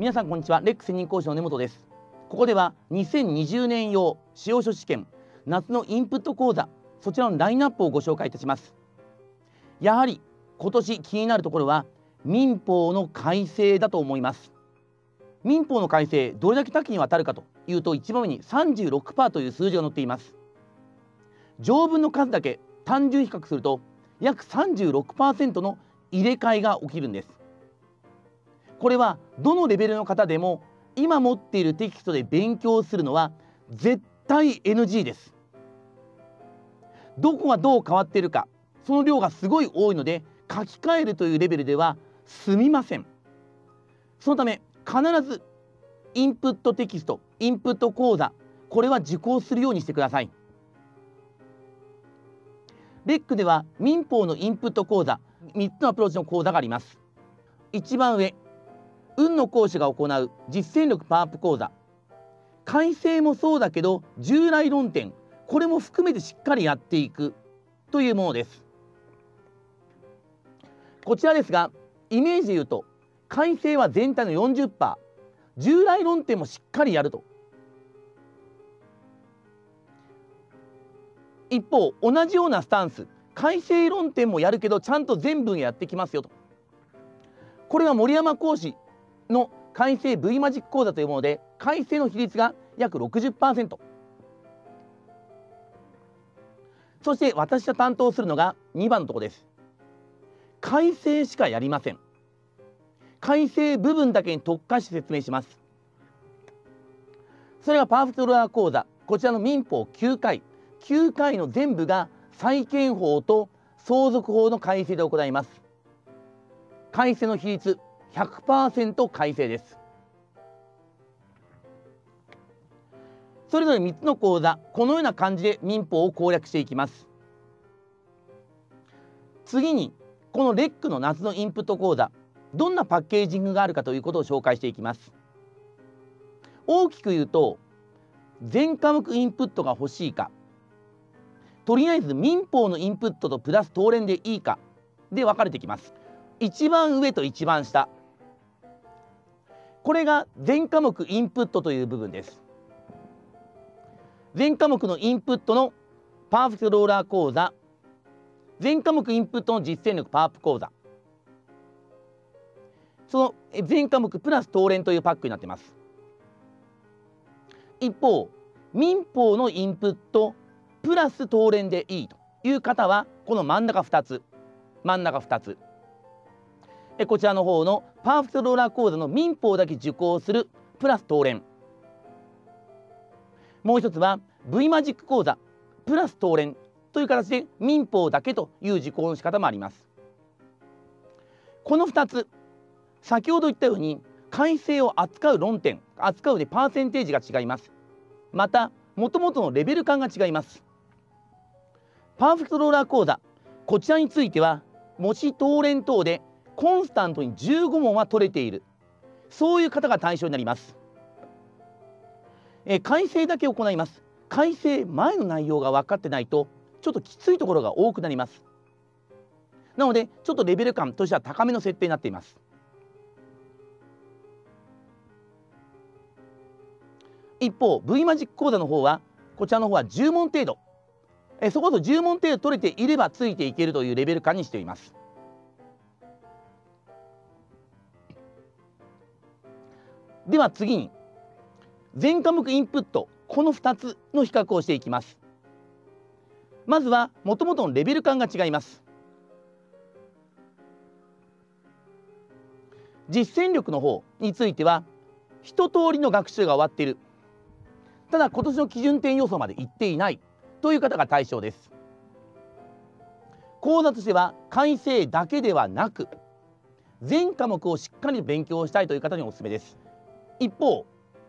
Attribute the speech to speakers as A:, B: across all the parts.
A: 皆さんこんにちは。レック専任講師の根本です。ここでは2020年用司法書試験夏のインプット講座、そちらのラインナップをご紹介いたします。やはり今年気になるところは民法の改正だと思います。民法の改正、どれだけ多岐にわたるかというと、一番目に 36% という数字が載っています。条文の数だけ単純比較すると約 36% の入れ替えが起きるんです。これはどのレベルの方でも今持っているテキストで勉強するのは絶対 NG です。どこがどう変わっているか、その量がすごい多いので書き換えるというレベルでは済みません。そのため必ずインプットテキスト、インプット講座、これは受講するようにしてください。レックでは民法のインプット講座、3つのアプローチの講座があります。一番上、運の講師が行う実践力パワーアップ講座。改正もそうだけど従来論点、これも含めてしっかりやっていくというものです。こちらですが、イメージで言うと改正は全体の 40%、従来論点もしっかりやると。一方、同じようなスタンス、改正論点もやるけどちゃんと全文やってきますよと。これは森山講師の改正 V マジック講座というもので、改正の比率が約 60%。そして私が担当するのが2番のところです。改正しかやりません。改正部分だけに特化して説明します。それがパーフェクトローラー講座、こちらの民法9回の全部が債権法と相続法の改正で行います。改正の比率 100% 改正です。それぞれ3つの講座、このような感じで民法を攻略していきます。次にこのレックの夏のインプット講座、どんなパッケージングがあるかということを紹介していきます。大きく言うと、全科目インプットが欲しいか、とりあえず民法のインプットとプラス東連でいいかで分かれてきます。一番上と一番下、これが全科目インプットという部分です。全科目のインプットのパーフェクトローラー講座、全科目インプットの実践力パワーアップ講座、その全科目プラス東連というパックになっています。一方、民法のインプットプラス東連でいいという方はこの真ん中2つ、こちらの方のパーフェクトローラー講座の民法だけ受講するプラス東連、もう一つは V マジック講座プラス東連という形で民法だけという受講の仕方もあります。この2つ、先ほど言ったように改正を扱う論点、扱うでパーセンテージが違います。また元々のレベル感が違います。パーフェクトローラー講座、こちらについては模試東連等でコンスタントに15問は取れている、そういう方が対象になります。改正だけ行います。改正前の内容が分かってないとちょっときついところが多くなります。なのでちょっとレベル感としては高めの設定になっています。一方 V マジック講座の方はこちらの方は10問程度、そこそ10問程度取れていればついていけるというレベル感にしています。では次に全科目インプット、この2つの比較をしていきます。まずは元々のレベル感が違います。実践力の方については一通りの学習が終わっている、ただ今年の基準点予想までいっていないという方が対象です。講座としては改正だけではなく全科目をしっかり勉強したいという方におすすめです。一方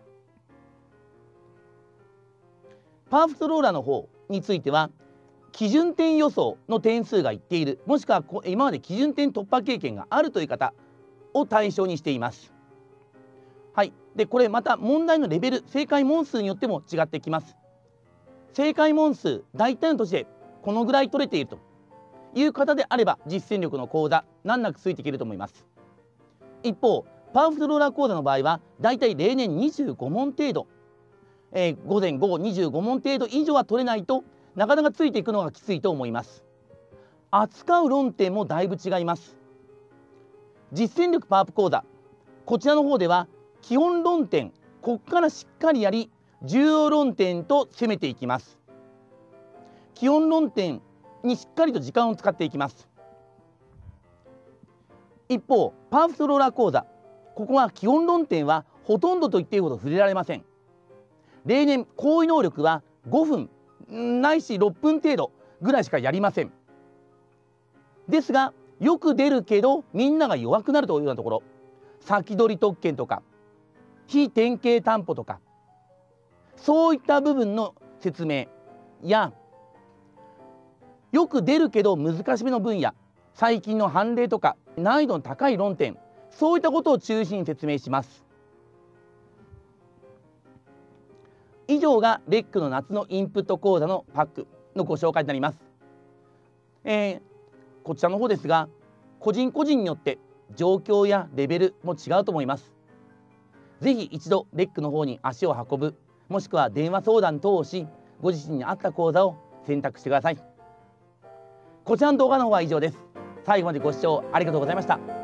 A: パーフェクトローラーの方については基準点予想の点数がいっている、もしくは今まで基準点突破経験があるという方を対象にしています。はい、でこれまた問題のレベル、正解問数によっても違ってきます。正解問数大体の年でこのぐらい取れているという方であれば実践力の講座難なくついていけると思います。一方パワフルローラー講座の場合はだいたい例年25問程度、午前午後25問程度以上は取れないとなかなかついていくのがきついと思います。扱う論点もだいぶ違います。実践力パワーアップ講座、こちらの方では基本論点、ここからしっかりやり重要論点と攻めていきます。基本論点にしっかりと時間を使っていきます。一方パワフルローラー講座、ここは基本論点はほとんどと言っていいほど触れられません。例年行為能力は5分ないし6分程度ぐらいしかやりません。ですがよく出るけどみんなが弱くなるというようなところ、先取り特権とか非典型担保とか、そういった部分の説明や、よく出るけど難しめの分野、最近の判例とか難易度の高い論点、そういったことを中心に説明します。以上がレックの夏のインプット講座のパックのご紹介になります。こちらの方ですが、個人個人によって状況やレベルも違うと思います。ぜひ一度レックの方に足を運ぶ、もしくは電話相談等をし、ご自身に合った講座を選択してください。こちらの動画の方は以上です。最後までご視聴ありがとうございました。